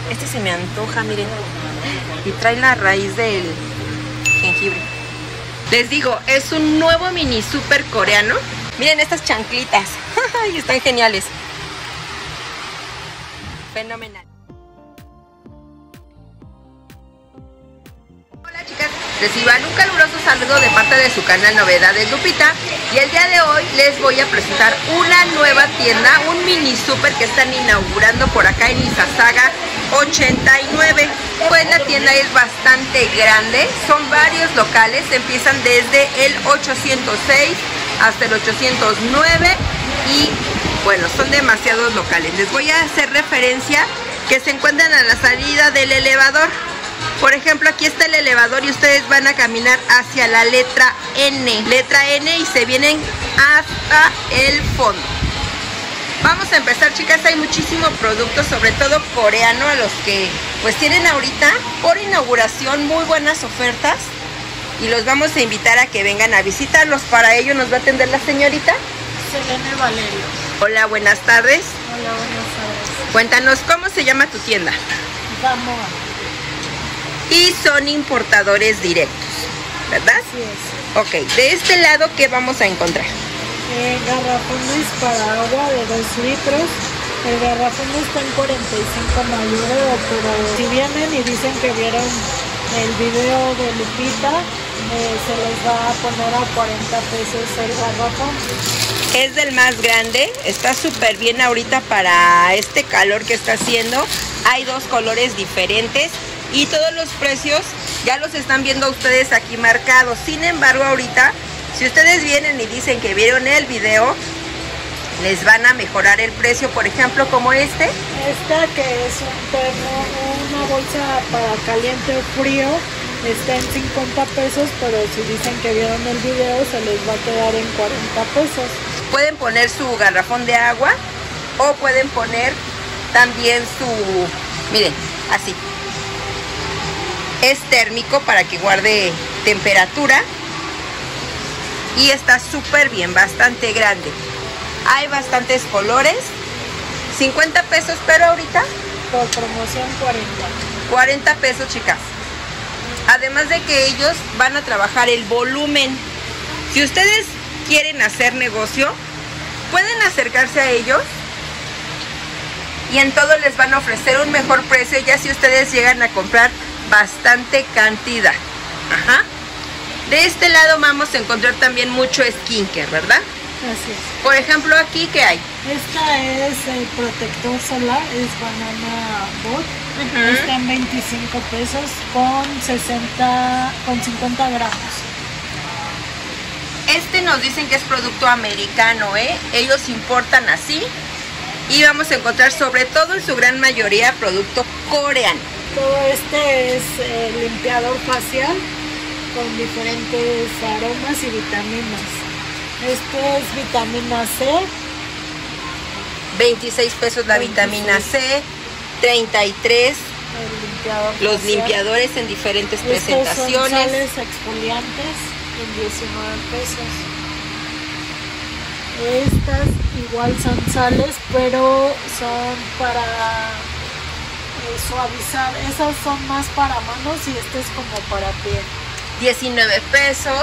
Este se me antoja, miren. Y trae la raíz del jengibre. Les digo, es un nuevo mini super coreano. Miren estas chanclitas. Y están geniales. Fenomenal. Hola chicas, reciban un caluroso saludo de parte de su canal Novedades Lupita. Y el día de hoy les voy a presentar una nueva tienda, un mini super que están inaugurando por acá en Izazaga 89. Pues la tienda es bastante grande, son varios locales, empiezan desde el 806 hasta el 809 y bueno, son demasiados locales. Les voy a hacer referencia que se encuentran a la salida del elevador. Por ejemplo, aquí está el elevador y ustedes van a caminar hacia la letra N y se vienen hasta el fondo. Vamos a empezar, chicas. Hay muchísimo producto, sobre todo coreano, a los que pues tienen ahorita por inauguración muy buenas ofertas y los vamos a invitar a que vengan a visitarlos. Para ello nos va a atender la señorita Selene Valerio. Hola, buenas tardes. Hola, buenas tardes. Cuéntanos, ¿cómo se llama tu tienda? Gamboa. Y son importadores directos, ¿verdad? Así es. Ok, de este lado, ¿qué vamos a encontrar? Garrafones para agua de 2 litros. El garrafón está en 45 mayor, pero si vienen y dicen que vieron el video de Lupita, se les va a poner a 40 pesos el garrafón. Es del más grande, está súper bien ahorita para este calor que está haciendo. Hay dos colores diferentes y todos los precios ya los están viendo ustedes aquí marcados. Sin embargo, ahorita, si ustedes vienen y dicen que vieron el video, les van a mejorar el precio. Por ejemplo, como este. Esta que es un termo, una bolsa para caliente o frío, está en 50 pesos, pero si dicen que vieron el video, se les va a quedar en 40 pesos. Pueden poner su garrafón de agua o pueden poner también su, miren, así. Es térmico para que guarde temperatura y está súper bien, bastante grande. Hay bastantes colores, 50 pesos, pero ahorita por promoción 40 pesos, chicas. Además de que ellos van a trabajar el volumen. Si ustedes quieren hacer negocio, pueden acercarse a ellos y en todo les van a ofrecer un mejor precio, ya si ustedes llegan a comprar bastante cantidad. Ajá. De este lado vamos a encontrar también mucho skincare, ¿verdad? Así es. Por ejemplo, aquí, ¿qué hay? Esta es el protector solar, es Banana Bot. Está en 25 pesos con 50 gramos. Este nos dicen que es producto americano, ¿eh? Ellos importan así. Y vamos a encontrar sobre todo en su gran mayoría producto coreano. Todo este es limpiador facial con diferentes aromas y vitaminas. Esto es vitamina C. 26 pesos la 26. vitamina C, 33 los facial. Limpiadores en diferentes Estos presentaciones. son sales exfoliantes en 19 pesos. Estas igual son sales, pero son para suavizar. Esas son más para manos y este es como para piel. 19 pesos.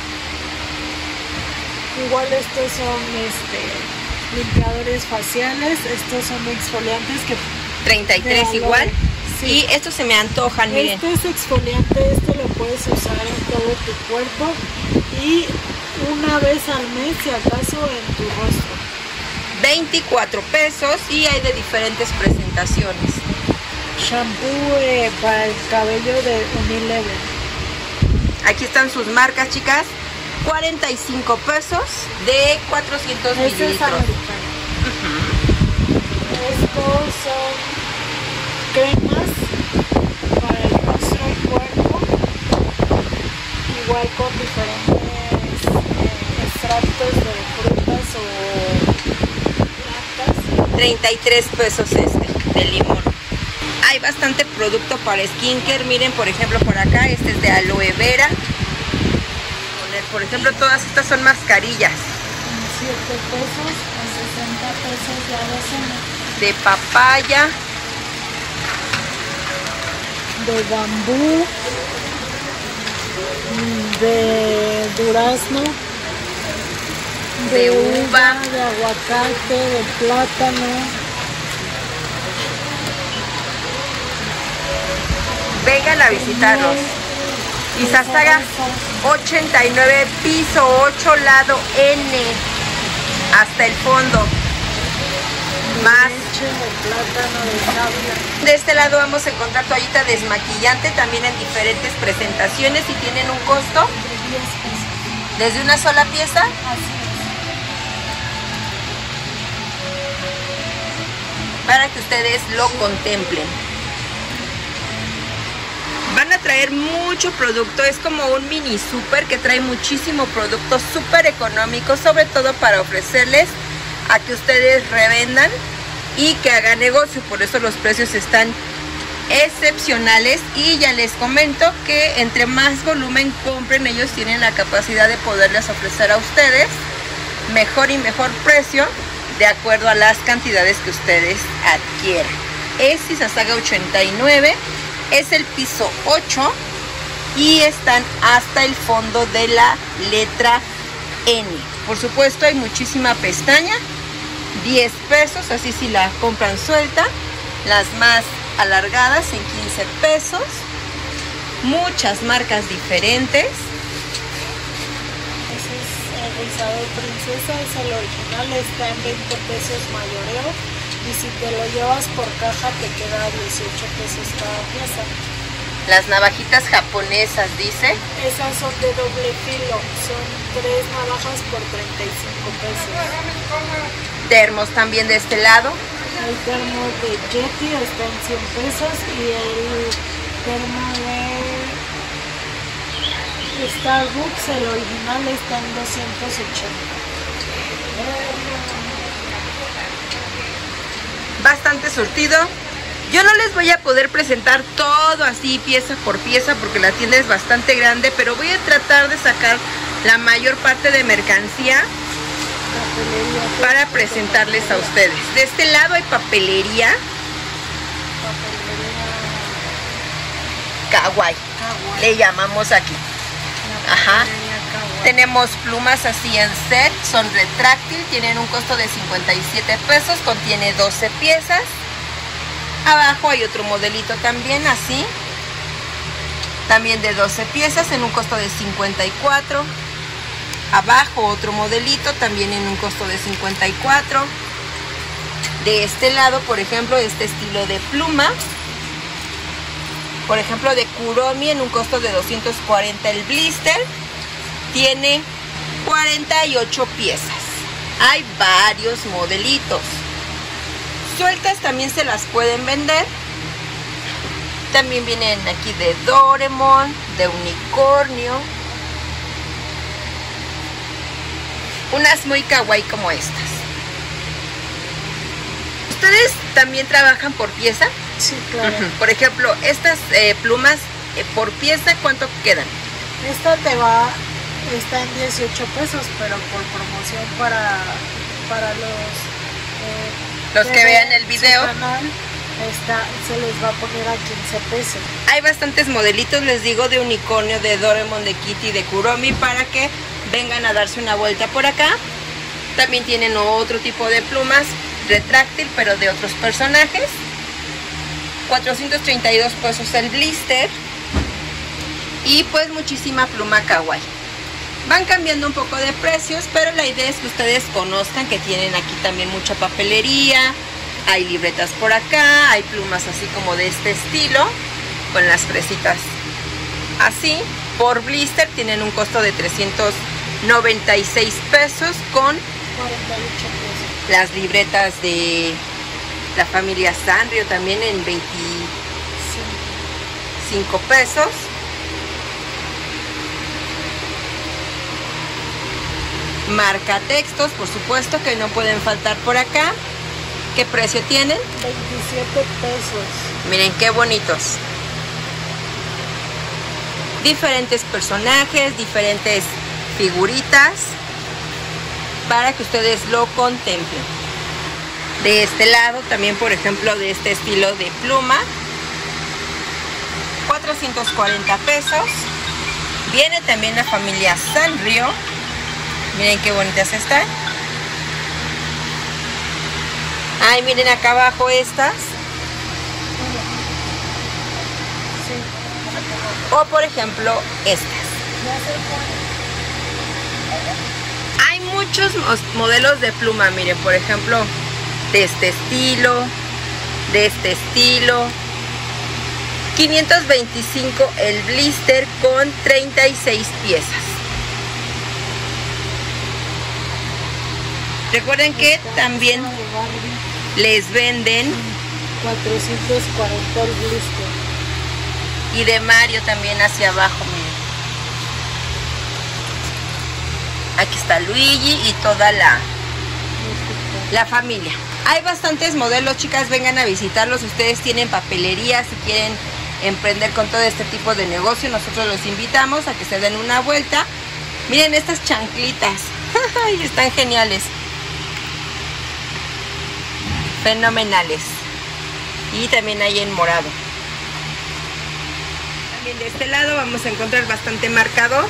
Igual estos son limpiadores faciales, estos son exfoliantes que 33 igual. Sí. Y estos se me antojan, miren. Este es exfoliante, este lo puedes usar en todo tu cuerpo y una vez al mes, si acaso, en tu rostro. 24 pesos y hay de diferentes presentaciones. Shampoo para el cabello de Unilever. Aquí están sus marcas, chicas. 45 pesos de 400 Este es mililitros. americano. Estos son cremas para el rostro y cuerpo, igual con diferentes extractos de frutas o plantas. 33 pesos este, de limón. Hay bastante producto para skincare. Miren, por ejemplo, por acá, este es de aloe vera. Por ejemplo, todas estas son mascarillas. 7 pesos a 60 pesos la docena. De papaya. de bambú, de durazno, de uva, de aguacate, de plátano. Vengan a visitarlos. Izazaga 89, piso 8, lado N, hasta el fondo. Más leche, de plátano, de sábila. de este lado vamos a encontrar toallita desmaquillante, también en diferentes presentaciones y tienen un costo De 10 pesos. desde una sola pieza. Así Para que ustedes lo contemplen. Van a traer mucho producto, es como un mini super que trae muchísimo producto súper económico, sobre todo para ofrecerles a que ustedes revendan y que hagan negocio. Por eso los precios están excepcionales y ya les comento que entre más volumen compren, ellos tienen la capacidad de poderles ofrecer a ustedes mejor y mejor precio de acuerdo a las cantidades que ustedes adquieran. Es Izazaga 89, es el piso 8 y están hasta el fondo de la letra N. Por supuesto hay muchísima pestaña, 10 pesos, así si la compran suelta. Las más alargadas en 15 pesos. Muchas marcas diferentes. Ese es el rizado princesa, es el original, está en 20 pesos mayoreo. Y si te lo llevas por caja te queda 18 pesos cada pieza. Las navajitas japonesas, dice. Esas son de doble filo, son 3 navajas por 35 pesos. Termos también de este lado. El termo de Yeti está en 100 pesos y el termo de Starbucks, el original, está en 280. Bastante surtido. Yo no les voy a poder presentar todo así pieza por pieza porque la tienda es bastante grande, pero voy a tratar de sacar la mayor parte de mercancía para presentarles a ustedes. De este lado hay papelería kawaii, le llamamos aquí. Ajá. Tenemos plumas así en set, son retráctil, tienen un costo de 57 pesos, contiene 12 piezas. Abajo hay otro modelito también así, también de 12 piezas en un costo de 54. Abajo otro modelito también en un costo de 54. De este lado, por ejemplo, este estilo de pluma, por ejemplo de Kuromi, en un costo de 240 el blister. Tiene 48 piezas. Hay varios modelitos. Sueltas también se las pueden vender. También vienen aquí de Doraemon, de unicornio. Unas muy kawaii como estas. ¿Ustedes también trabajan por pieza? Sí, claro. Por ejemplo, estas plumas por pieza, ¿cuánto quedan? Esta está en 18 pesos, pero por promoción para los que vean el video, canal, se les va a poner a 15 pesos. Hay bastantes modelitos, les digo, de unicornio, de Doraemon, de Kitty, de Kuromi, para que vengan a darse una vuelta por acá. También tienen otro tipo de plumas, retráctil, pero de otros personajes. 432 pesos el blister. Y pues muchísima pluma kawaii. Van cambiando un poco de precios, pero la idea es que ustedes conozcan que tienen aquí también mucha papelería. Hay libretas por acá, hay plumas así como de este estilo, con las fresitas así. Por blister tienen un costo de 396 pesos con 48 pesos. las libretas de la familia Sanrio también en 25 pesos. Marca textos, por supuesto, que no pueden faltar por acá. ¿Qué precio tienen? 27 pesos. Miren qué bonitos. Diferentes personajes, diferentes figuritas, para que ustedes lo contemplen. De este lado también, por ejemplo, de este estilo de pluma, 440 pesos. Viene también la familia Sanrio. Miren qué bonitas están. Ay, miren acá abajo estas. O por ejemplo estas. Hay muchos modelos de pluma, miren, por ejemplo, de este estilo, de este estilo. 525 el blister con 36 piezas. Recuerden que también les venden 440 el blister. Y de Mario también hacia abajo, miren. Aquí está Luigi y toda la familia. Hay bastantes modelos, chicas, vengan a visitarlos. Ustedes tienen papelería, si quieren emprender con todo este tipo de negocio, nosotros los invitamos a que se den una vuelta. Miren estas chanclitas. Están geniales. Fenomenales. Y también hay en morado. También de este lado vamos a encontrar bastante marcador,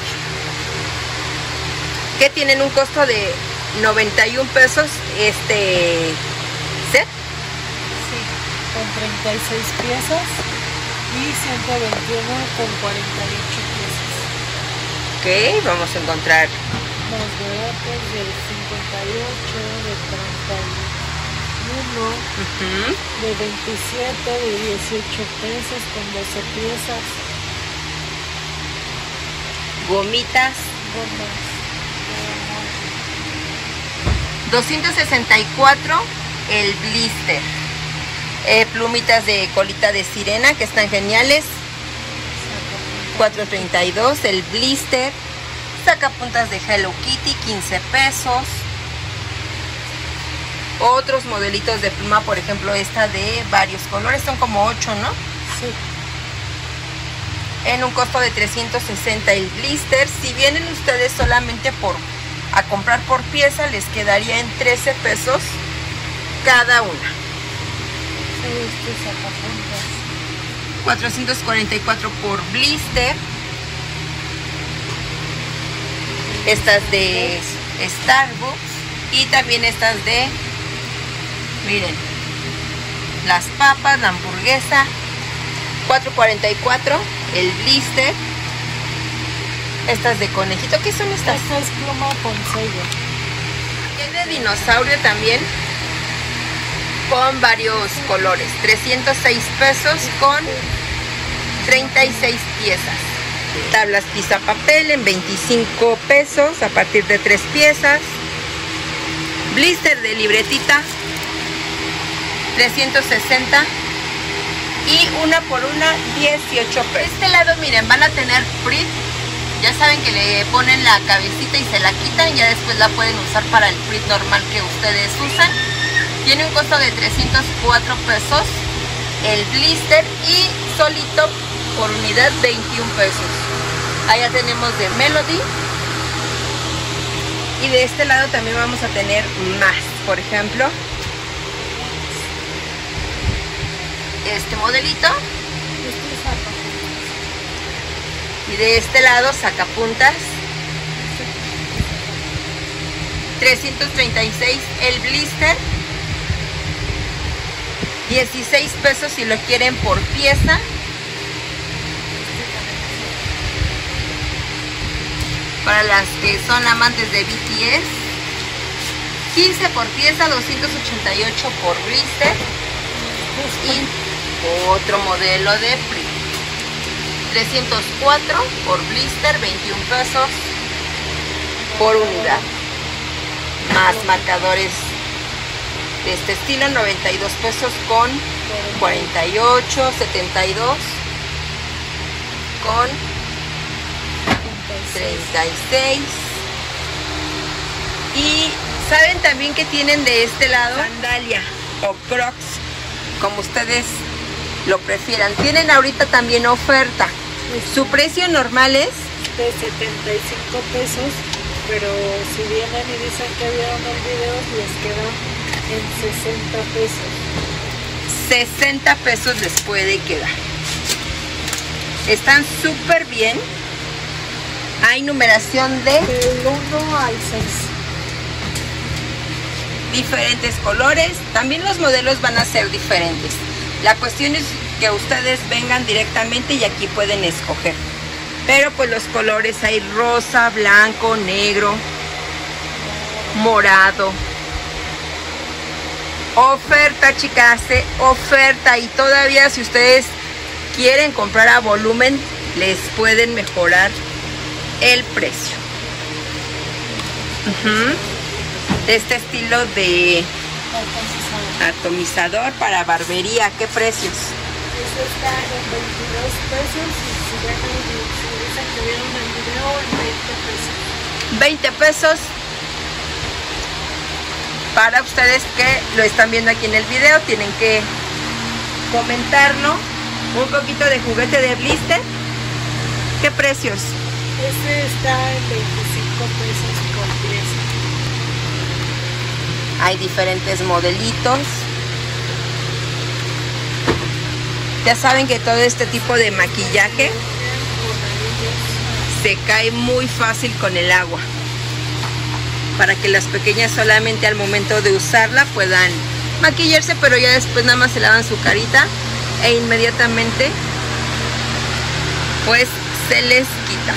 que tienen un costo de 91 pesos este set. Sí, con 36 piezas y 121 con 48 piezas. Ok, vamos a encontrar Más baratos del 58, de 31, de 27, de 18 pesos con 12 piezas. gomitas. Gomas. 264 el blister. Plumitas de colita de sirena que están geniales. 432 el blister. Sacapuntas de Hello Kitty, 15 pesos. Otros modelitos de pluma, por ejemplo esta de varios colores, son como 8, ¿no? Sí. En un costo de 360 el blister. Si vienen ustedes solamente a comprar por pieza, les quedaría en 13 pesos cada una. 444 por blister. Estas de Starbucks. Y también estas de, miren, las papas, la hamburguesa. 444 el blister. Estas de conejito. ¿Qué son estas? Esta es pluma con sello. Tiene dinosaurio también, con varios colores. 306 pesos con 36 piezas. Tablas papel en 25 pesos a partir de 3 piezas. Blister de libretita 360 y una por una 18 pesos. De este lado, miren, van a tener Frit. Ya saben que le ponen la cabecita y se la quitan, ya después la pueden usar para el Frit normal que ustedes usan. Tiene un costo de 304 pesos el blister y solito por unidad 21 pesos. Allá tenemos de Melody. Y de este lado también vamos a tener más, por ejemplo, este modelito. Y de este lado sacapuntas. 336 el blister. 16 pesos si lo quieren por pieza. Para las que son amantes de BTS, 15 por pieza, 288 por blister. Y otro modelo de Frit, 304 por blister, 21 pesos por unidad. Más marcadores de este estilo, 92 pesos con 48, 72 con 36. Y saben también que tienen de este lado sandalia o crocs, como ustedes lo prefieran. Tienen ahorita también oferta. Su precio normal es de 75 pesos, pero si vienen y dicen que vieron el video, les queda en 60 pesos. 60 pesos les puede quedar. Están súper bien. Hay numeración de del 1 al 6. diferentes colores. También los modelos van a ser diferentes. La cuestión es que ustedes vengan directamente y aquí pueden escoger. Pero pues los colores hay rosa, blanco, negro, morado. Oferta, chicas, oferta. Y todavía si ustedes quieren comprar a volumen, les pueden mejorar el precio. De este estilo de atomizador para barbería, ¿qué precios? Este está en 22 pesos y si dicen que vieron el video, en 20 pesos. 20 pesos para ustedes que lo están viendo aquí en el video. Tienen que comentarlo. Un poquito de juguete de blister. ¿Qué precios? Este está en 25 pesos por pieza. Hay diferentes modelitos. Ya saben que todo este tipo de maquillaje se cae muy fácil con el agua, para que las pequeñas solamente al momento de usarla puedan maquillarse, pero ya después nada más se lavan su carita e inmediatamente pues se les quita.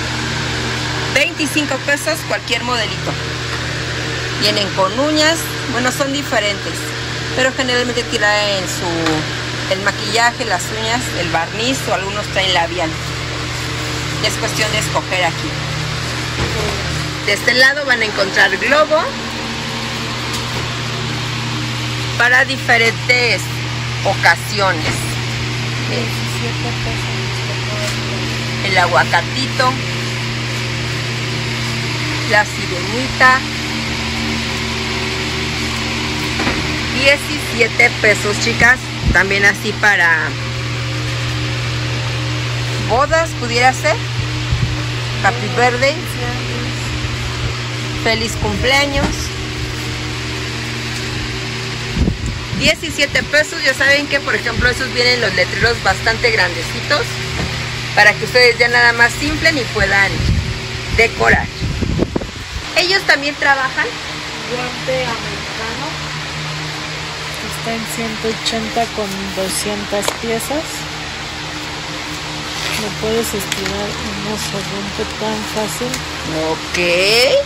25 pesos cualquier modelito. Vienen con uñas, bueno, son diferentes, pero generalmente traen el maquillaje, las uñas, el barniz, o algunos traen labial. Es cuestión de escoger aquí. De este lado van a encontrar globo para diferentes ocasiones. 17 pesos. El aguacatito, la sirenita, 17 pesos, chicas. También así para bodas pudiera ser. Happy birthday, feliz cumpleaños. 17 pesos. Ya saben que por ejemplo esos vienen los letreros bastante grandecitos, para que ustedes ya nada más inflen y puedan decorar. Ellos también trabajan Guante americano. Está en 180 con 200 piezas. Lo puedes estirar y no se rompe tan fácil. Ok.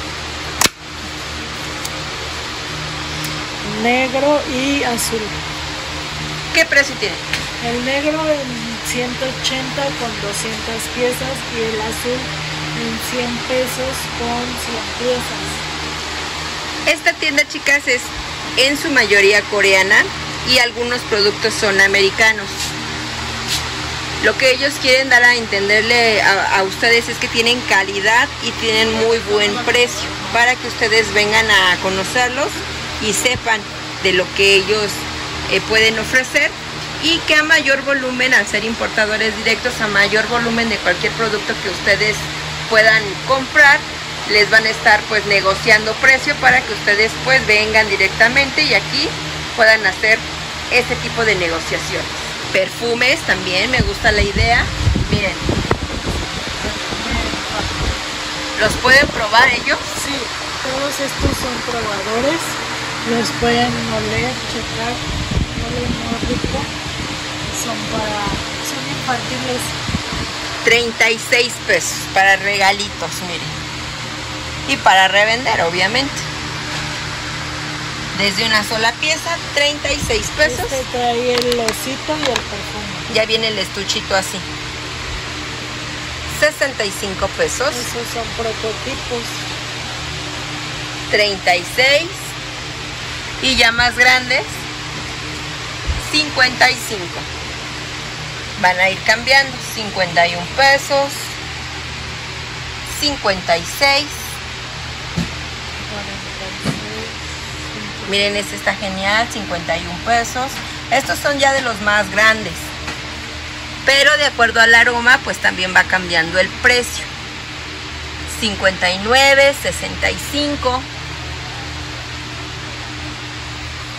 Negro y azul. ¿Qué precio tiene? El negro en 180 con 200 piezas y el azul en 100 pesos con 100 piezas. Esta tienda, chicas, es en su mayoría coreana y algunos productos son americanos. Lo que ellos quieren dar a entenderle a ustedes es que tienen calidad y tienen muy buen precio, para que ustedes vengan a conocerlos y sepan de lo que ellos pueden ofrecer, y que a mayor volumen, al ser importadores directos, a mayor volumen de cualquier producto que ustedes puedan comprar, les van a estar pues negociando precio, para que ustedes pues vengan directamente y aquí puedan hacer ese tipo de negociaciones. Perfumes también, me gusta la idea. Miren, ¿los pueden probar ellos? Sí, todos estos son probadores. Los pueden oler, checar. Huelen muy rico. Son infantiles. 36 pesos para regalitos, miren. Y para revender, obviamente. Desde una sola pieza, 36 pesos. Este trae el osito y el perfume. Ya viene el estuchito así. 65 pesos. Esos son prototipos. 36. Y ya más grandes, 55. Van a ir cambiando. 51 pesos. 56. Miren, este está genial, 51 pesos. Estos son ya de los más grandes, pero de acuerdo al aroma pues también va cambiando el precio. 59, 65,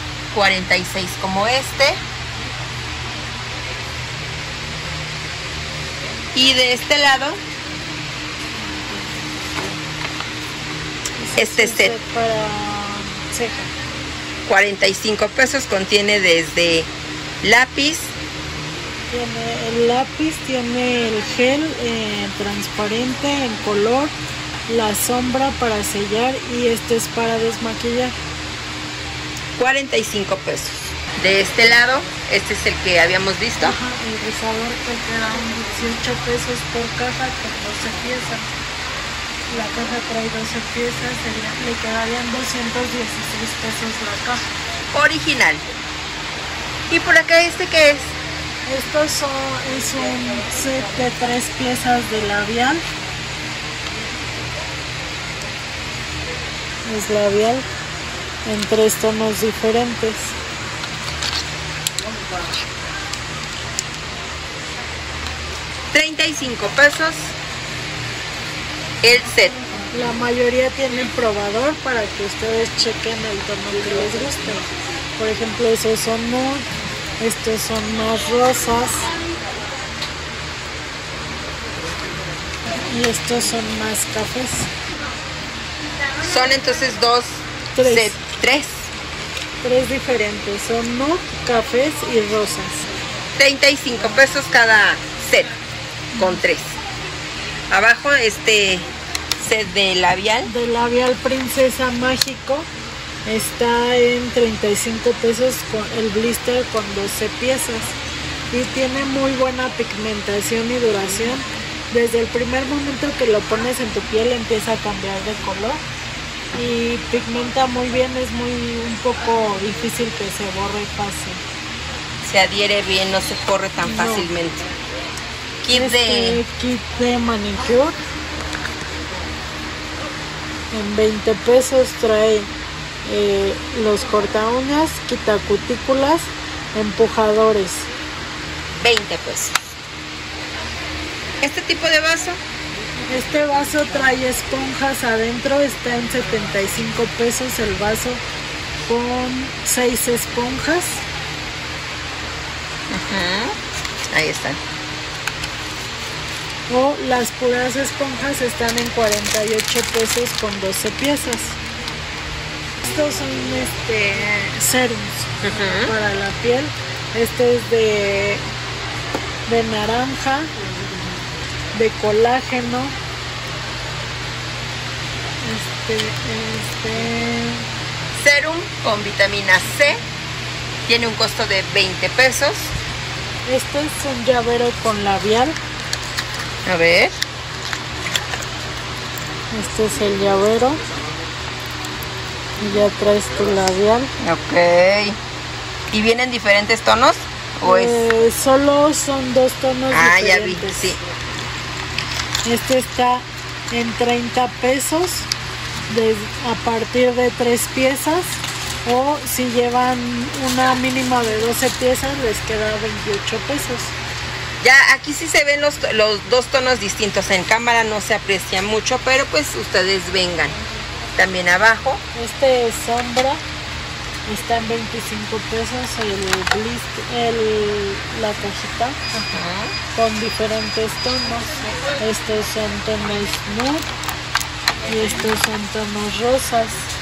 46 como este, Y de este lado, este set para ceja. 45 pesos, contiene desde lápiz. Tiene el lápiz, tiene el gel transparente en color, la sombra para sellar y este es para desmaquillar. 45 pesos. De este lado, este es el que habíamos visto. Ajá, el rizador que queda 18 pesos por caja con 12 piezas. La caja trae 12 piezas, le quedarían 216 pesos la caja. Original. Y por acá este que es. Es un set de 3 piezas de labial. Es labial en 3 tonos diferentes. $35 pesos el set. La mayoría tienen probador para que ustedes chequen el tono que les guste. Por ejemplo, esos son nude, estos son más rosas y estos son más cafés. Son entonces tres. Tres diferentes, son nude, cafés y rosas. 35 pesos cada set con 3. Abajo este set de labial. De labial Princesa Mágico está en 35 pesos con el blister con 12 piezas y tiene muy buena pigmentación y duración. Desde el primer momento que lo pones en tu piel empieza a cambiar de color y pigmenta muy bien, es un poco difícil que se borre fácil. Se adhiere bien, no se corre tan fácilmente. Kit de manicure en 20 pesos trae los corta uñas, quita cutículas, empujadores. 20 pesos. Este tipo de vaso. Este vaso trae esponjas adentro, está en 75 pesos el vaso con 6 esponjas. Ahí están. O las puras esponjas están en 48 pesos con 12 piezas. Estos son serums para la piel. Este es de naranja, de colágeno. Serum con vitamina C. Tiene un costo de 20 pesos. Este es un llavero con labial. A ver. Este es el llavero. Y ya traes tu labial. Ok. ¿Y vienen diferentes tonos? ¿O es? Solo son 2 tonos diferentes. Ya vi, sí. Este está en 30 pesos a partir de 3 piezas. O si llevan una mínima de 12 piezas les queda 28 pesos. Ya aquí sí se ven los 2 tonos distintos. En cámara no se aprecia mucho, pero pues ustedes vengan. También abajo. Este es sombra. Está en 25 pesos la cajita. Con diferentes tonos. Estos son tonos nude y estos son tonos rosas.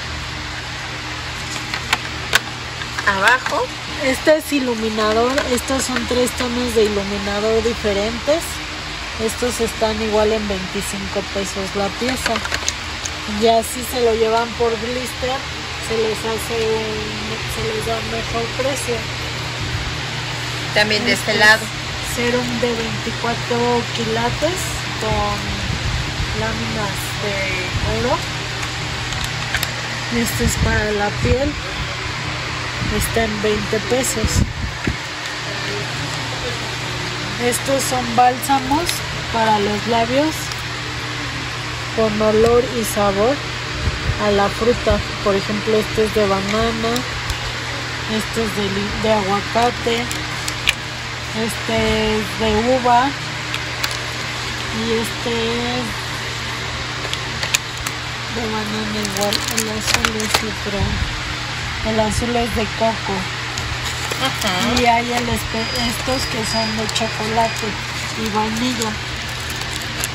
Abajo. Este es iluminador. Estos son 3 tonos de iluminador diferentes. Estos están igual en 25 pesos la pieza. Ya si se lo llevan por blister, se les da un mejor precio. También de este lado. Serum de 24 quilates con láminas de oro. Este es para la piel. Está en 20 pesos. Estos son bálsamos para los labios con olor y sabor a la fruta. Por ejemplo, este es de banana, este es de aguacate, este es de uva y este es de banana igual. El azul es otro. El azul es de coco. Y hay estos que son de chocolate y vainilla.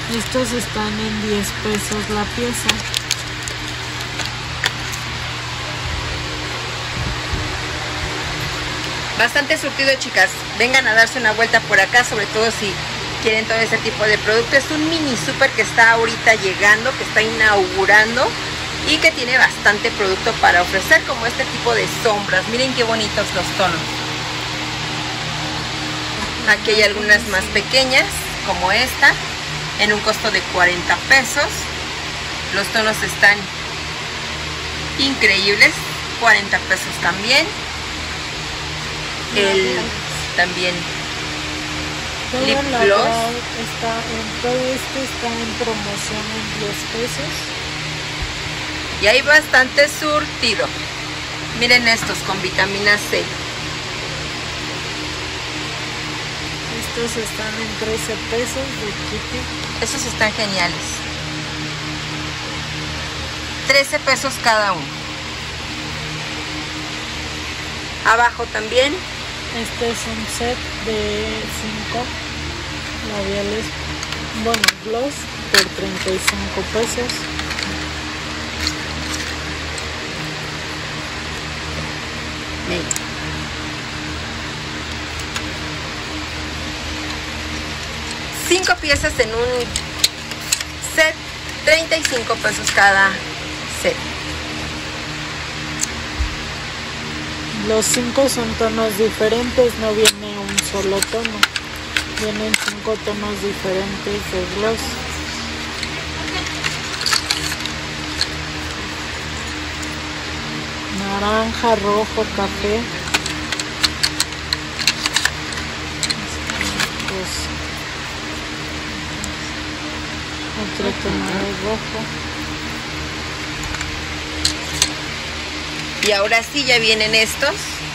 Estos están en 10 pesos la pieza. Bastante surtido, chicas. Vengan a darse una vuelta por acá, sobre todo si quieren todo ese tipo de producto. Es un mini super que está ahorita llegando, que está inaugurando y que tiene bastante producto para ofrecer, como este tipo de sombras. Miren qué bonitos los tonos. Aquí hay algunas más pequeñas, como esta, en un costo de 40 pesos. Los tonos están increíbles, 40 pesos también. También lip gloss todo esto está en promoción en 10 pesos. Y hay bastante surtido. Miren estos con vitamina C. Estos están en 13 pesos de Kitty. Esos están geniales. 13 pesos cada uno. Abajo también. Este es un set de 5 labiales, bueno, gloss por 35 pesos. Miren. Cinco piezas en un set, 35 pesos cada set. Los 5 son tonos diferentes, no viene un solo tono. Vienen 5 tonos diferentes de gloss. Naranja, rojo, café. Otro tono de rojo. Y ahora sí ya vienen estos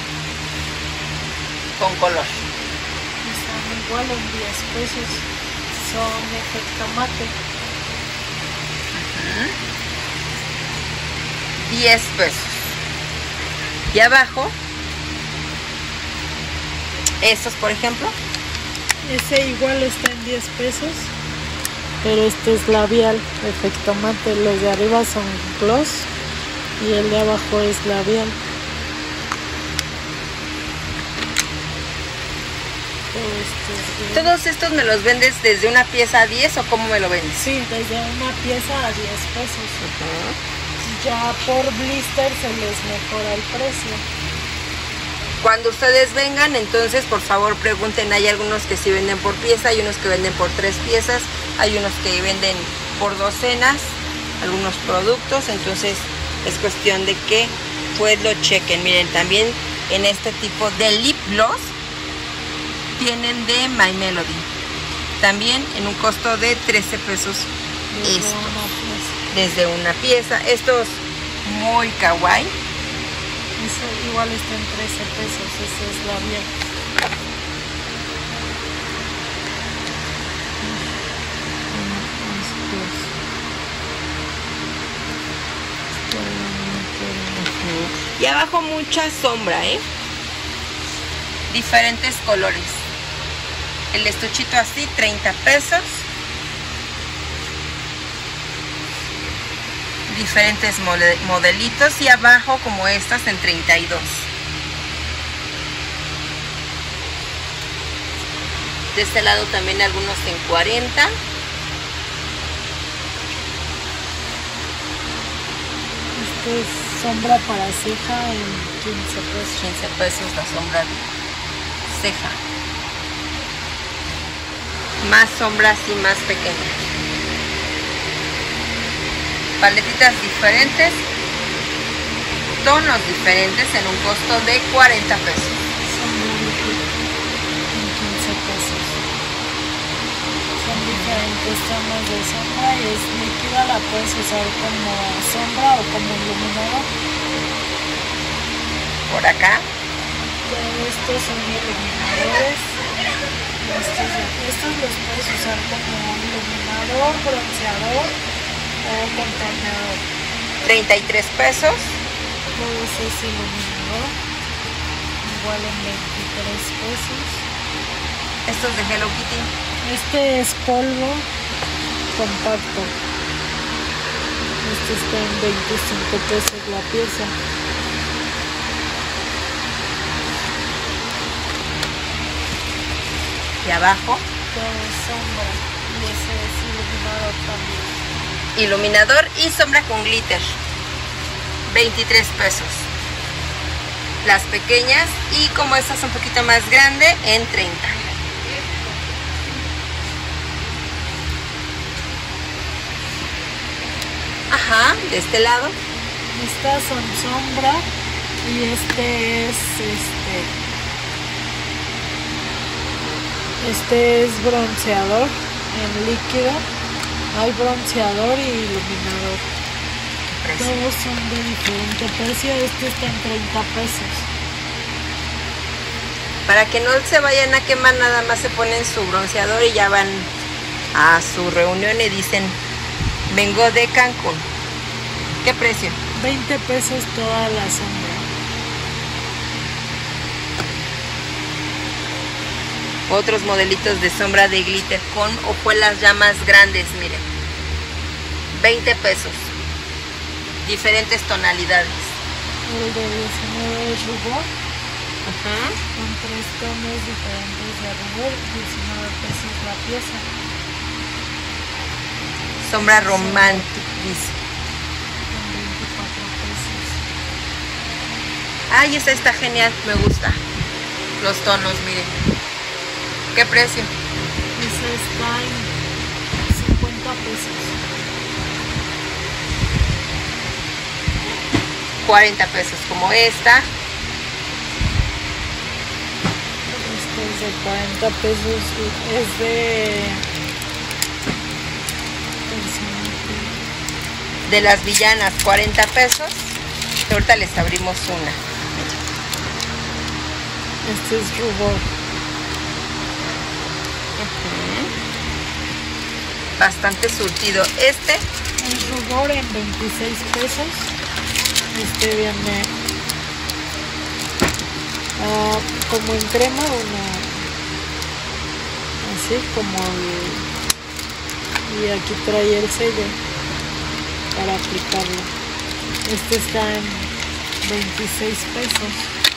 con color. Están igual en 10 pesos. Son efecto mate. 10 pesos. Y abajo, estos por ejemplo. Ese igual está en 10 pesos. Pero este es labial, efecto mate. Los de arriba son gloss. Y el de abajo es labial. ¿Todos estos me los vendes desde una pieza a 10 o cómo me lo vendes? Sí, desde una pieza a 10 pesos. Ya por blister se les mejora el precio. Cuando ustedes vengan, entonces por favor pregunten. Hay algunos que sí venden por pieza, hay unos que venden por 3 piezas, hay unos que venden por docenas, algunos productos. Entonces es cuestión de que pues lo chequen. Miren, también en este tipo de lip gloss tienen de My Melody. También en un costo de 13 pesos estos. Desde una pieza. Estos muy kawaii. Eso igual está en 13 pesos. Este es labial. Y abajo mucha sombra, diferentes colores. El estuchito así, 30 pesos. Diferentes modelitos. Y abajo como estas en 32. De este lado también algunos en 40. Este es sombra para ceja en 15 pesos. 15 pesos la sombra de ceja. Más sombras y más pequeñas. Paletitas diferentes, tonos diferentes en un costo de 40 pesos. Sombra líquida en 15 pesos. Son diferentes tonos de sombra y es líquida, la puedes usar como sombra o como iluminador. Por acá. Estos son iluminadores. Estos los puedes usar como iluminador, bronceador o contorneador. 33 pesos. Todo eso es iluminador. Igual en 23 pesos. Estos de Hello Kitty. Este es polvo compacto. Este está en 25 pesos la pieza. Y abajo, Todo sombra. Y ese es iluminador también. iluminador y sombra con glitter. 23 pesos. Las pequeñas, y como esta es un poquito más grande, en 30. Ajá, de este lado. Estas son sombra y este es bronceador en líquido. Hay bronceador y iluminador. Todos son de diferente precio. Este está en 30 pesos. Para que no se vayan a quemar, nada más se ponen su bronceador y ya van a su reunión y dicen: vengo de Cancún. ¿Qué precio? 20 pesos toda la sombra. Otros modelitos de sombra de glitter con hojuelas ya más grandes, miren. 20 pesos. Diferentes tonalidades. El de 19 es rubor. Ajá. Con 3 tonos diferentes de rubor. 19 pesos la pieza. Sombra romantic, dice. Con 24 pesos. Ay, esta está genial, me gusta. Los tonos, miren. ¿Qué precio? Ese está en 50 pesos. 40 pesos, como esta. Este es de 40 pesos. Es de De las villanas, 40 pesos. Y ahorita les abrimos una. Este es rubor. Bastante surtido. Este, Es rubor en 26 pesos. Este viene como en crema o no, así como y aquí trae el sello para aplicarlo. Este está en 26 pesos.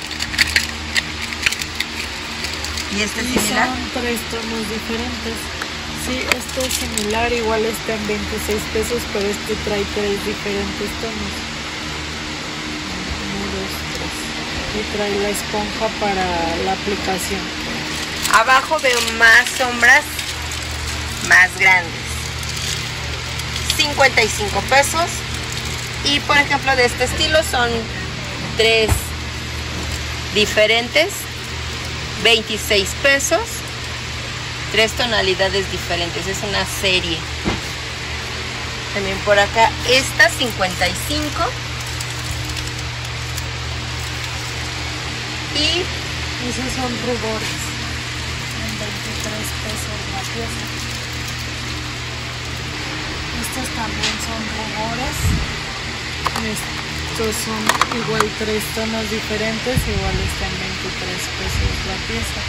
y este es Y similar. son 3 tonos diferentes. Sí, este es similar, igual está en 26 pesos, pero este trae 3 diferentes tonos. 1, 2, 3. Y trae la esponja para la aplicación. Abajo veo más sombras más grandes. 55 pesos. Y por ejemplo de este estilo son 3 diferentes. 26 pesos. 3 tonalidades diferentes. Es una serie. También por acá esta 55. Y Esos son rubores. En 23 pesos la pieza. Estos también son rubores. Estos son igual 3 tonos diferentes. Igual está en 23 pesos la pieza.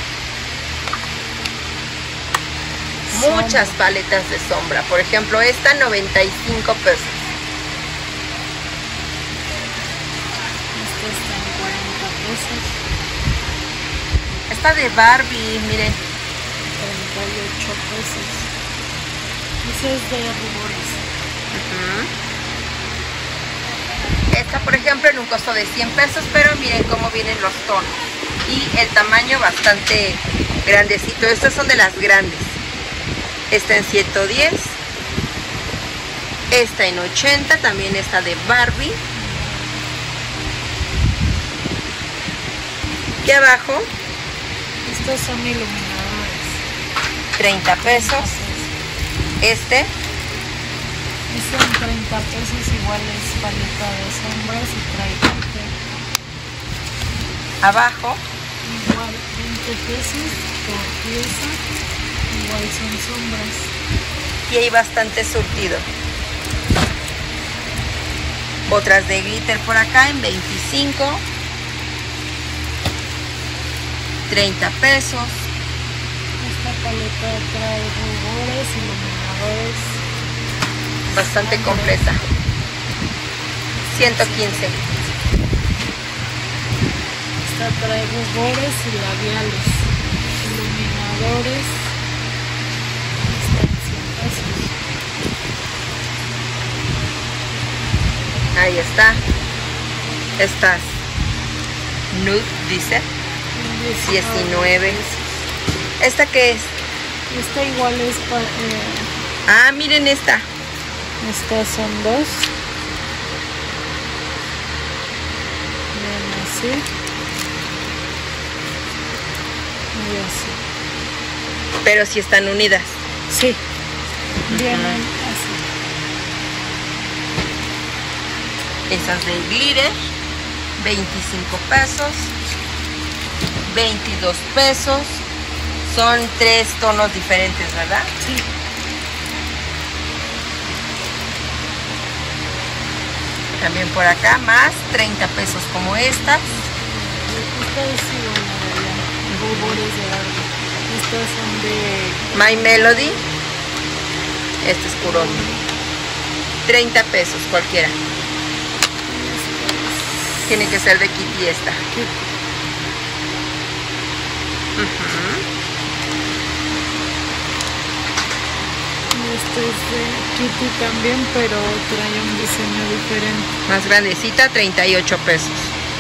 muchas paletas de sombra. Por ejemplo, esta 95 pesos. Este está en 40 pesos. Esta de Barbie, miren. 38 pesos. Ese es de rubores. Esta, por ejemplo, en un costo de 100 pesos, pero miren cómo vienen los tonos. Y el tamaño bastante grandecito. Estas son de las grandes. Esta en 110. Esta en 80. También esta de Barbie. Y abajo, Estos son iluminadores. 30 pesos. Este, Este en 30 pesos igual es paleta de sombras y trae glitter. abajo, Igual 20 pesos por pieza. Igual son sombras. y hay bastante surtido. Otras de glitter por acá en 25. 30 pesos. Esta paleta trae rubores, iluminadores bastante completa. 115. Esta trae rubores y labiales, iluminadores. Ahí está. Estas nude dice 19. ¿Esta qué es? Esta igual es para... Ah, miren esta. Estas son dos. Ven así. Y así. Pero si están unidas. Sí. Vienen así. Esas de glitter, 25 pesos, 22 pesos. Son 3 tonos diferentes, ¿verdad? Sí. También por acá más, 30 pesos como estas. Estas sí van a ver, rubores de arte. Estas son de... My Melody. Este es puro. 30 pesos cualquiera. Tiene que ser de Kitty esta. Este es de Kitty también, pero trae un diseño diferente. Más grandecita, 38 pesos.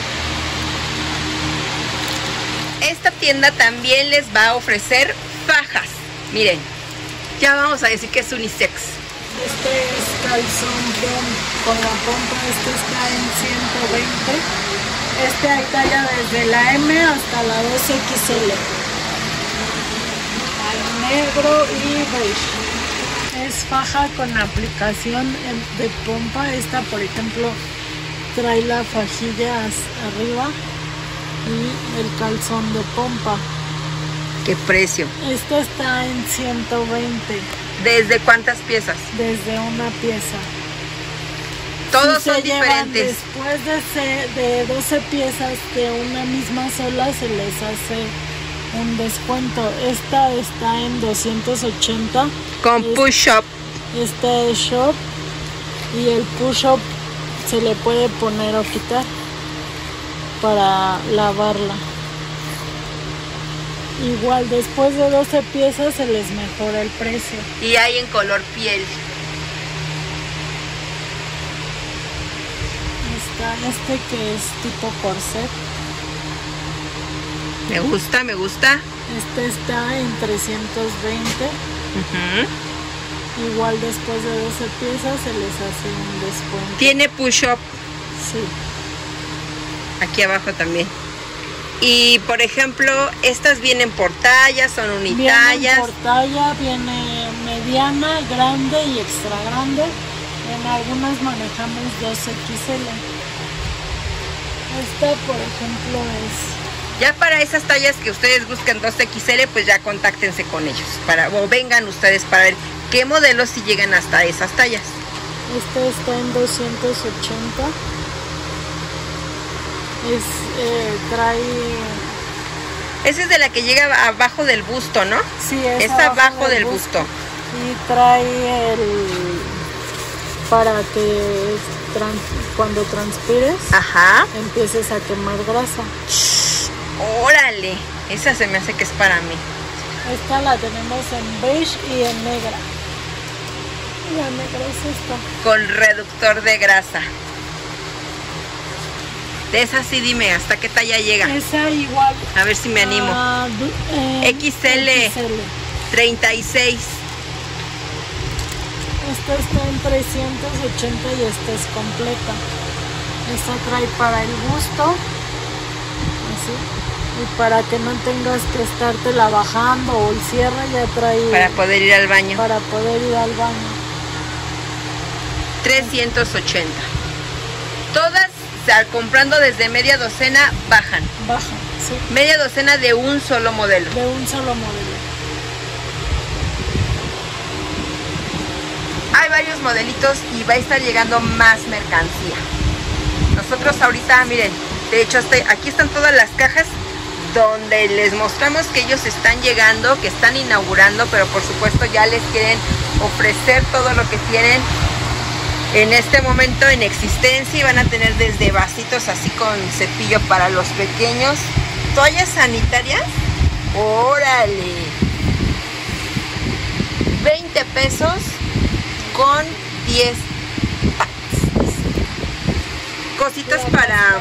Esta tienda también les va a ofrecer fajas. Miren, ya vamos a decir que es unisex. Este es calzón con la pompa, este está en 120. Este hay talla desde la M hasta la 2XL. Hay negro y beige. Es faja con aplicación de pompa. Esta, por ejemplo, trae la fajilla arriba y el calzón de pompa. ¿Qué precio? Esta está en 120. ¿Desde cuántas piezas? Desde una pieza. Todos Si son se llevan diferentes. después de 12 piezas de una misma sola, se les hace un descuento. Esta está en 280. Con push-up. Este es shop y el push-up se le puede poner o quitar para lavarla. Igual después de 12 piezas se les mejora el precio. Y hay en color piel. Está este que es tipo corset. Me gusta, me gusta. Este está en 320. Igual después de 12 piezas se les hace un descuento. Tiene push-up. Sí. Aquí abajo también. Y por ejemplo, estas vienen por tallas, son unitallas. Vienen por talla, viene mediana, grande y extra grande. En algunas manejamos 2XL. Esta, por ejemplo, es... Ya para esas tallas que ustedes buscan 2XL, pues ya contáctense con ellos. O vengan ustedes para ver qué modelos si llegan hasta esas tallas. Este está en 280. Trae... Esa es de la que llega abajo del busto, ¿no? Sí, es abajo del busto. Y trae para que cuando transpires, ajá, empieces a quemar grasa. ¡Órale! Esa se me hace que es para mí. Esta la tenemos en beige y en negra. La negra es esta. Con reductor de grasa. De esa sí dime, ¿hasta qué talla llega? Esa igual. A ver si me animo. XL. 36. Esta está en 380 y esta es completa. Esta trae para el busto. Así. Y para que no tengas que estártela bajando o el cierre ya trae. Para poder ir al baño. Para poder ir al baño. 380. Todas, o sea, comprando desde media docena, bajan. Bajan, sí. Media docena de un solo modelo. De un solo modelo. Hay varios modelitos y va a estar llegando más mercancía. Nosotros ahorita, miren, de hecho aquí están todas las cajas donde les mostramos que ellos están llegando, que están inaugurando, pero por supuesto ya les quieren ofrecer todo lo que tienen en este momento en existencia y van a tener desde vasitos así con cepillo para los pequeños, toallas sanitarias, órale, 20 pesos con 10 pads. Cositas para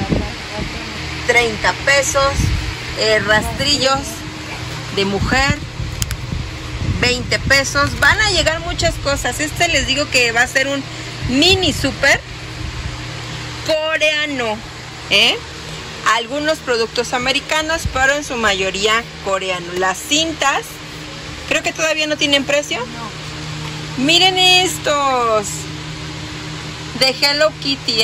30 pesos, rastrillos de mujer, 20 pesos. Van a llegar muchas cosas. Este les digo que va a ser un mini super coreano, algunos productos americanos, pero en su mayoría coreano. Las cintas creo que todavía no tienen precio. No. Miren estos de Hello Kitty,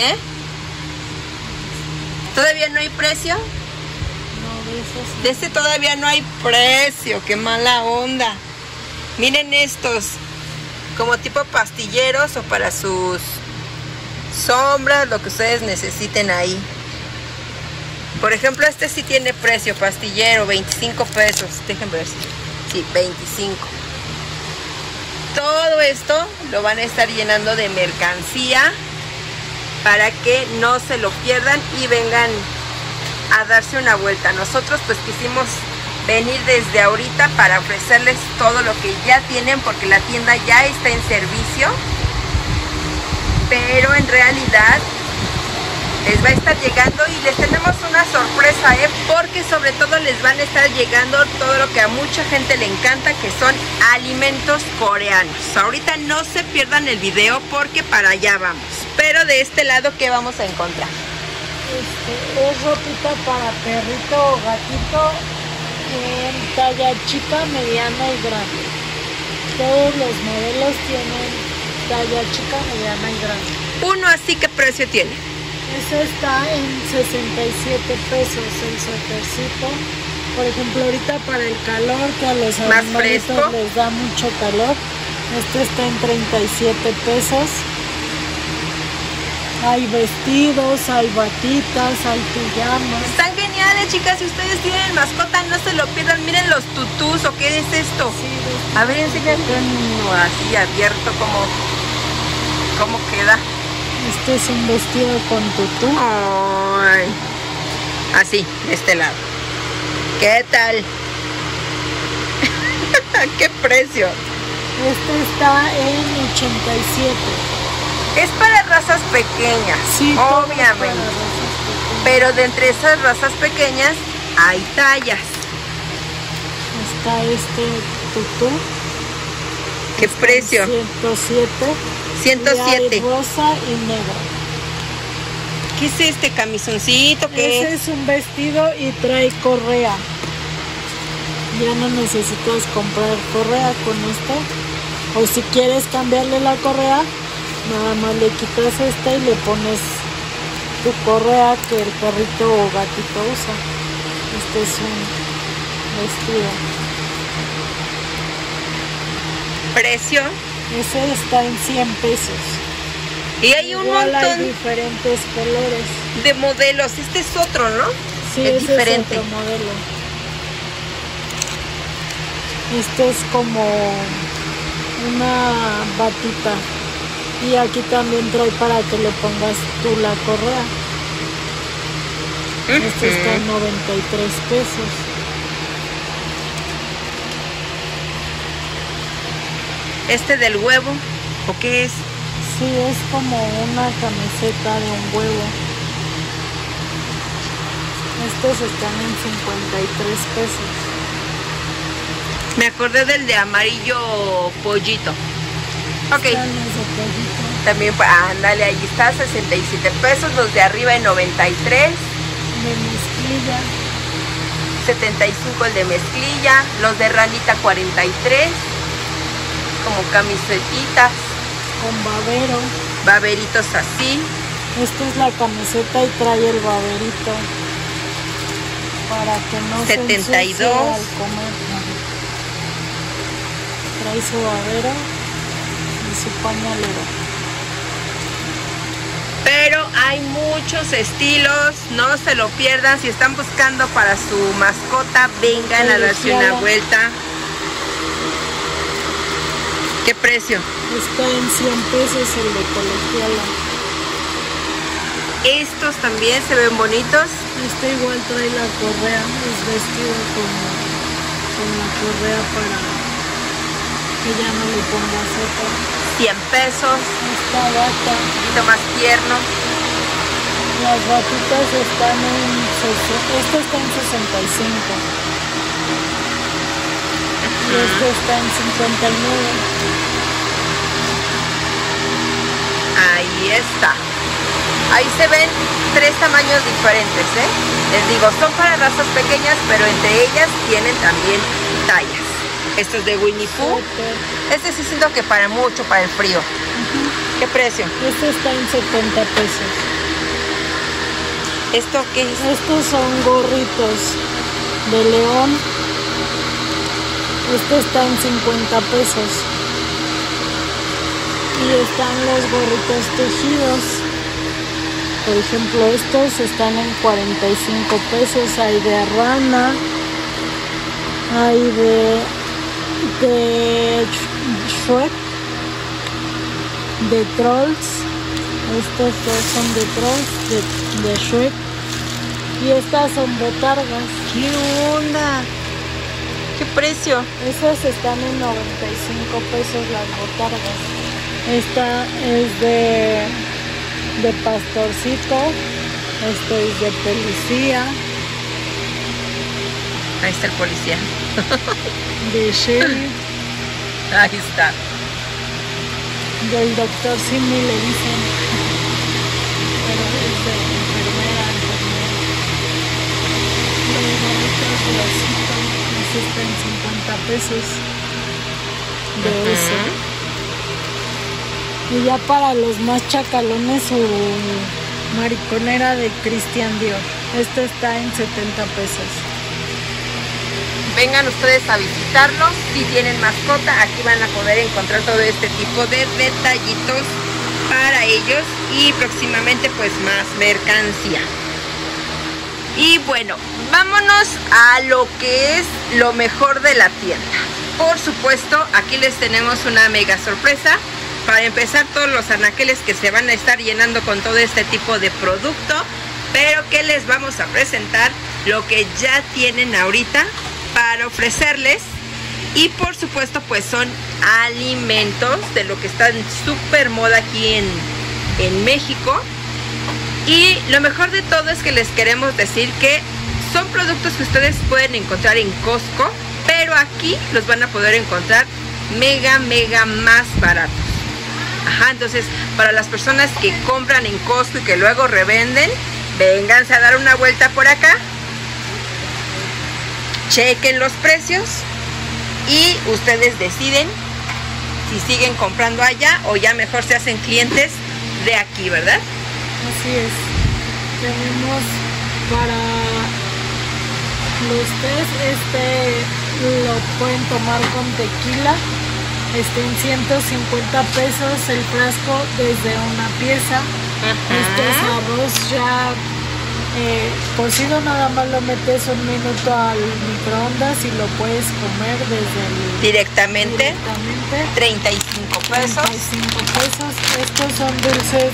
todavía no hay precio. No, de esos sí. De este todavía no hay precio. Qué mala onda. Miren estos, como tipo pastilleros o para sus sombras, lo que ustedes necesiten ahí. Por ejemplo, este sí tiene precio, pastillero, 25 pesos. Déjenme ver si... Sí, 25. Todo esto lo van a estar llenando de mercancía para que no se lo pierdan y vengan a darse una vuelta. Nosotros pues quisimos venir desde ahorita para ofrecerles todo lo que ya tienen, porque la tienda ya está en servicio, pero en realidad les va a estar llegando y les tenemos una sorpresa, porque sobre todo les van a estar llegando todo lo que a mucha gente le encanta, que son alimentos coreanos. Ahorita no se pierdan el video porque para allá vamos. Pero de este lado, ¿qué vamos a encontrar? Es ropita para perrito o gatito en talla chica, mediana y grande. Todos los modelos tienen talla chica, mediana y grande. Uno así, ¿qué precio tiene? Este está en 67 pesos el suétercito. Por ejemplo, ahorita para el calor, que a los más animalitos fresco, les da mucho calor, este está en 37 pesos. Hay vestidos, hay batitas, hay pijamas. Están geniales, chicas. Si ustedes tienen mascota, no se lo pierdan. Miren los tutús, ¿o qué es esto? Sí, A ver, enséñate uno así abierto, cómo queda. este es un vestido con tutú. Ay. Así, de este lado. ¿Qué tal? ¿Qué precio? Este está en 87. Es para razas pequeñas, Sí, todo es para obviamente. razas pequeñas. Pero de entre esas razas pequeñas hay tallas. Está este tutú. ¿Qué precio? 107. 107. Y hay rosa y negro. ¿Qué es este camisoncito? ¿Qué Ese es? es un vestido y trae correa. Ya no necesitas comprar correa con esto. O si quieres cambiarle la correa, nada más le quitas esta y le pones tu correa que el perrito o gatito usa. Este es un vestido. ¿Precio? Ese está en 100 pesos. Y hay un Igual hay montón diferentes colores. de modelos. Este es otro, ¿no? Sí, es ese diferente. es otro modelo. Este es como una batita. Y aquí también trae para que le pongas tú la correa. Este está en 93 pesos. Este del huevo, ¿o qué es? Sí, es como una camiseta de un huevo. Estos están en 53 pesos. Me acordé del de amarillo pollito. Ok. Están los de pollito. También, ándale, ahí está, 67 pesos. Los de arriba en 93. De mezclilla. 75 el de mezclilla. Los de ranita 43. Como camisetitas. Con babero. Baberitos así. Esta es la camiseta y trae el baberito. Para que no 72. se ensucie al comer. Trae su babero y su pañalero. Pero hay muchos estilos, no se lo pierdan. Si están buscando para su mascota, vengan a darse una vuelta. ¿Qué precio? Está en 100 pesos el de colegiala. Estos también se ven bonitos. Este igual trae la correa, es vestido con la correa para que ya no le pongas otra. 100 pesos. Esta bata. Un poquito más tierno. Las batitas están en... Esta está en 65. Y este está en 59. Ahí está. Ahí se ven 3 tamaños diferentes, ¿eh? Les digo, son para razas pequeñas, pero entre ellas tienen también tallas. Estos de Winnie Pooh. Este sí siento que para mucho, para el frío. ¿Qué precio? Este está en 70 pesos. ¿Esto qué es? Estos son gorritos de león. Este está en 50 pesos. Y están los gorritos tejidos. Por ejemplo, estos están en 45 pesos. Hay de rana. Hay de Shrek. De Trolls. Estos dos son de Trolls, de Shrek. Y estas son botargas. ¿Qué onda? ¿Qué precio? Esas están en 95 pesos las botargas. Esta es de pastorcito. Esto es de policía. Ahí está el policía. De sheriff. Ahí está. Del doctor Simi le dicen. Pero es de enfermera. Los gorritos de osito. Este está en 50 pesos. De oso. Y ya para los más chacalones, su mariconera de Christian Dior. Esto está en 70 pesos. Vengan ustedes a visitarlos. Si tienen mascota, aquí van a poder encontrar todo este tipo de detallitos para ellos. Y próximamente pues más mercancía. Y bueno, vámonos a lo que es lo mejor de la tienda. Por supuesto, aquí les tenemos una mega sorpresa. Para empezar, todos los anaqueles que se van a estar llenando con todo este tipo de producto, pero que les vamos a presentar lo que ya tienen ahorita para ofrecerles. Y por supuesto, pues son alimentos de lo que está en súper moda aquí en México. Y lo mejor de todo es que les queremos decir que son productos que ustedes pueden encontrar en Costco, pero aquí los van a poder encontrar mega más baratos. Ajá, entonces para las personas que compran en Costco y que luego revenden, vénganse a dar una vuelta por acá, chequen los precios y ustedes deciden si siguen comprando allá o ya mejor se hacen clientes de aquí, ¿verdad? Así es. Tenemos para los tés, lo pueden tomar con tequila. En 150 pesos el frasco desde una pieza. Este es arroz ya cocido, nada más lo metes un minuto al microondas y lo puedes comer directamente. 35 pesos. 35 pesos. Estos son dulces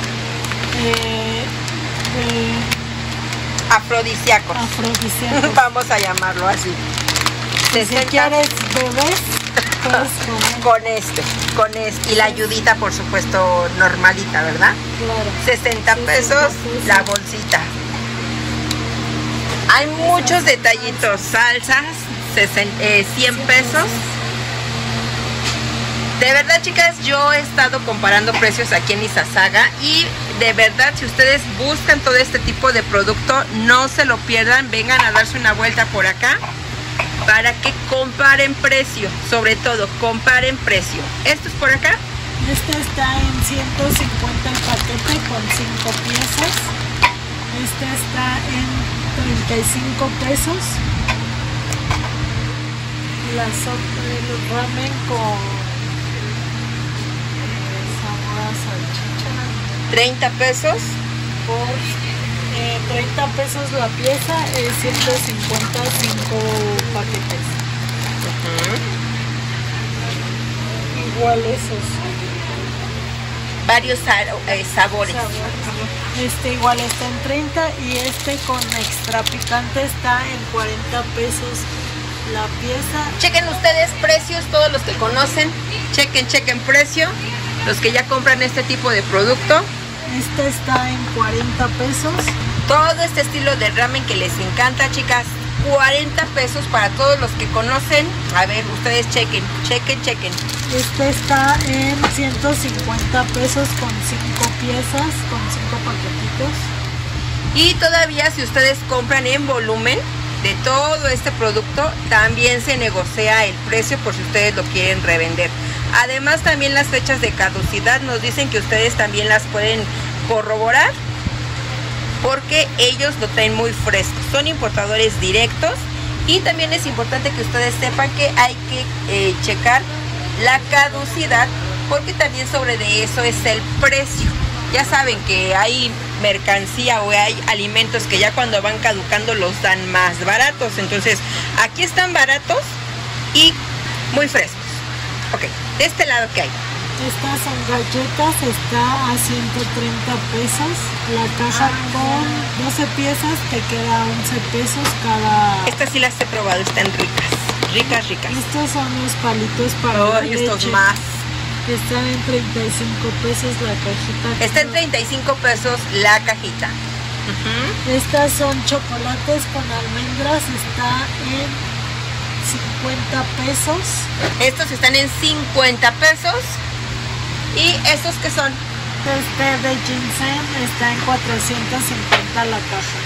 afrodisíacos. Vamos a llamarlo así. Si quieres bebés, con este y la ayudita, por supuesto, normalita, ¿verdad? Claro. 60 pesos la bolsita. Hay muchos detallitos, salsas, 100 pesos. De verdad, chicas, yo he estado comparando precios aquí en Izazaga y de verdad, si ustedes buscan todo este tipo de producto, no se lo pierdan, vengan a darse una vuelta por acá para que comparen precio, sobre todo comparen precio. ¿Esto es por acá? Este está en 150 el paquete con 5 piezas. Este está en 35 pesos. El ramen con sabor a salchicha. 30 pesos. Por 30 pesos la pieza, 155 paquetes. igual esos. Varios sabores. Igual está en 30 y este con extra picante está en 40 pesos la pieza. Chequen ustedes precios, todos los que conocen, chequen precio, los que ya compran este tipo de producto. Este está en 40 pesos. Todo este estilo de ramen que les encanta, chicas, 40 pesos para todos los que conocen. A ver, ustedes chequen. Este está en 150 pesos con 5 piezas, con 5 paquetitos. Y todavía si ustedes compran en volumen de todo este producto, también se negocia el precio por si ustedes lo quieren revender. Además, también las fechas de caducidad nos dicen que ustedes también las pueden corroborar, porque ellos lo traen muy fresco. Son importadores directos y también es importante que ustedes sepan que hay que checar la caducidad, porque también sobre de eso es el precio. Ya saben que hay mercancía o hay alimentos que ya cuando van caducando los dan más baratos. Entonces aquí están baratos y muy frescos. Ok, de este lado, ¿qué hay? Estas son galletas, está a 130 pesos. La caja con 12 piezas te queda 11 pesos cada. Estas sí las he probado, están ricas. Estos son los palitos para la leche. Estos más. Están en 35 pesos la cajita. Está en 35 pesos la cajita. Estas son chocolates con almendras, está en 50 pesos. Estos están en 50 pesos. ¿Y estos qué son? Este de ginseng está en 450 la caja.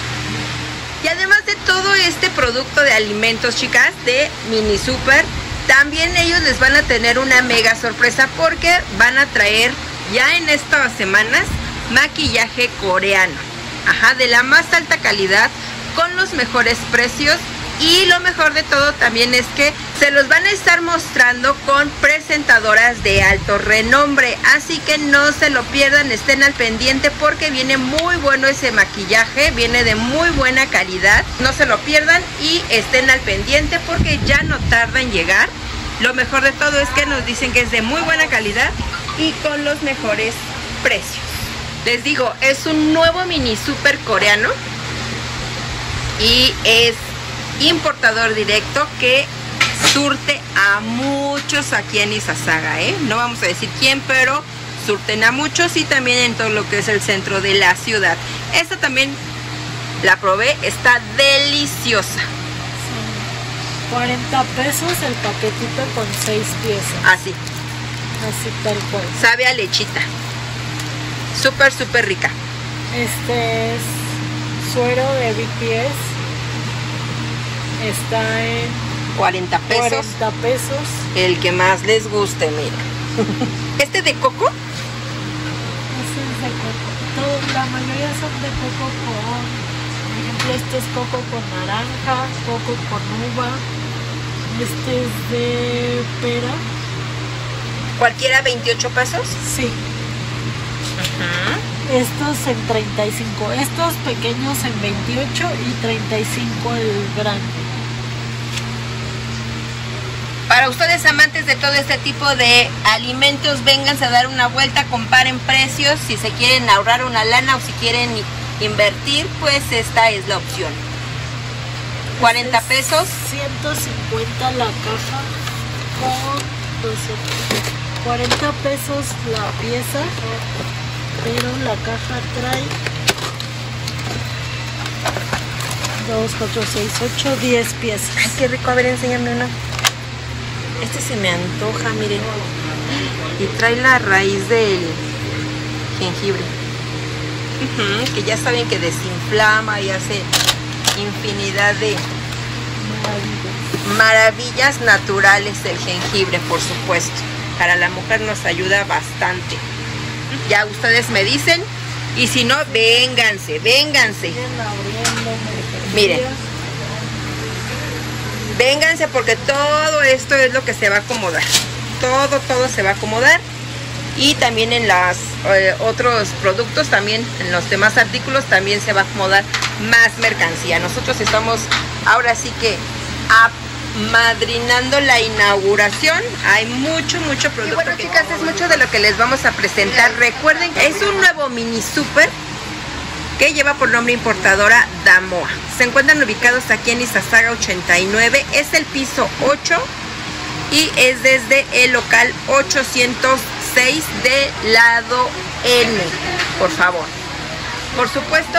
Y además de todo este producto de alimentos, chicas, de Mini Super, también ellos les van a tener una mega sorpresa, porque van a traer ya en estas semanas maquillaje coreano. De la más alta calidad, con los mejores precios. Y lo mejor de todo también es que se los van a estar mostrando con presentadoras de alto renombre. Así que no se lo pierdan, estén al pendiente, porque viene muy bueno ese maquillaje, viene de muy buena calidad. No se lo pierdan y estén al pendiente, porque ya no tarda en llegar. Lo mejor de todo es que nos dicen que es de muy buena calidad y con los mejores precios. Les digo, es un nuevo Mini Super coreano y es importador directo que surte a muchos aquí en Izazaga, no vamos a decir quién, pero surten a muchos, y también en todo lo que es el centro de la ciudad. Esta también la probé, está deliciosa. Sí. 40 pesos el paquetito con 6 piezas. Así tal cual. Sabe a lechita, súper rica. Este es suero de BTS. Está en 40 pesos. 40 pesos. El que más les guste, mira. ¿Este de coco? Este es de coco. La mayoría son de coco con, por ejemplo, este es coco con naranja, coco con uva. Este es de pera. ¿Cualquiera 28 pesos? Sí. Estos en 35. Estos pequeños en 28 y 35 el grande. Para ustedes amantes de todo este tipo de alimentos, vénganse a dar una vuelta, comparen precios, si se quieren ahorrar una lana o si quieren invertir, pues esta es la opción. 40 pesos. 150 la caja con 12. 40 pesos la pieza, pero la caja trae 2, 4, 6, 8, 10 piezas. Ay, qué rico. A ver, enséñame uno. Este se me antoja, miren. Y trae la raíz del jengibre. Que ya saben que desinflama y hace infinidad de maravillas naturales el jengibre, por supuesto. Para la mujer nos ayuda bastante. Ya ustedes me dicen. Y si no, vénganse. Miren. Vénganse, porque todo esto es lo que se va a acomodar. Todo se va a acomodar. Y también en los otros productos, también en los demás artículos, también se va a acomodar más mercancía. Nosotros estamos ahora sí que a madrinando la inauguración. Hay mucho producto. Y bueno, chicas, es mucho de lo que les vamos a presentar. Recuerden que es un nuevo mini super que lleva por nombre importadora Damoa. Se encuentran ubicados aquí en Izazaga 89. Es el piso 8 y es desde el local 806 de lado N, por favor. Por supuesto,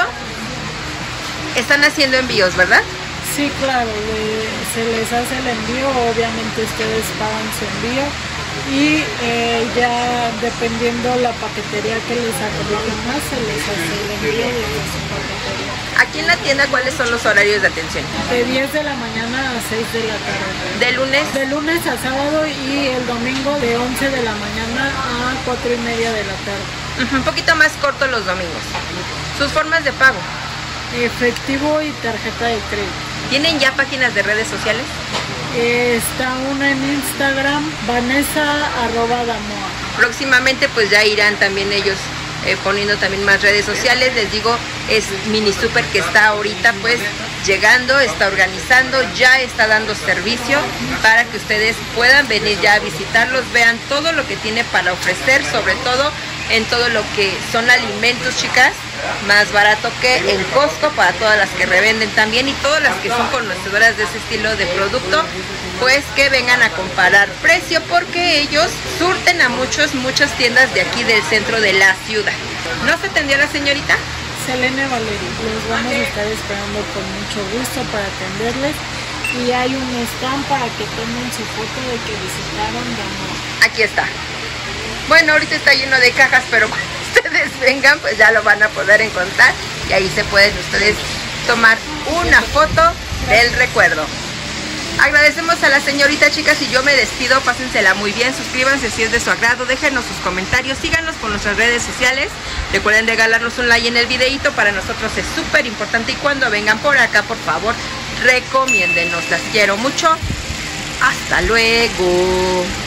están haciendo envíos, ¿verdad? Sí, claro, se les hace el envío, obviamente ustedes pagan su envío y ya dependiendo la paquetería que les acorde más, se les hace el envío de su paquetería. Aquí en la tienda, ¿cuáles son los horarios de atención? De 10 de la mañana a 6 de la tarde. ¿De lunes? De lunes a sábado y el domingo de 11 de la mañana a 4:30 de la tarde. Un poquito más corto los domingos. Sus formas de pago. Efectivo y tarjeta de crédito. ¿Tienen ya páginas de redes sociales? Está una en Instagram, Vanessa@Damoa. Próximamente pues ya irán también ellos poniendo también más redes sociales. Les digo, es mini super que está ahorita pues llegando, está organizando, ya está dando servicio para que ustedes puedan venir ya a visitarlos, vean todo lo que tiene para ofrecer, sobre todo en todo lo que son alimentos, chicas, más barato que en Costco para todas las que revenden también y todas las que son conocedoras de ese estilo de producto, pues que vengan a comparar precio porque ellos surten a muchas tiendas de aquí del centro de la ciudad. ¿No se atendió la señorita? Selene Valerio, los vamos a estar esperando con mucho gusto para atenderles y hay un stand para que tomen su foto de que visitaron Damoa. Aquí está. Bueno, ahorita está lleno de cajas, pero cuando ustedes vengan, pues ya lo van a poder encontrar y ahí se pueden ustedes tomar una foto del recuerdo. Agradecemos a la señorita, chicas, y yo me despido. Pásensela muy bien, suscríbanse si es de su agrado, déjenos sus comentarios, síganos por nuestras redes sociales. Recuerden regalarnos un like en el videito, para nosotros es súper importante. Y cuando vengan por acá, por favor, recomiéndenos. Las quiero mucho. Hasta luego.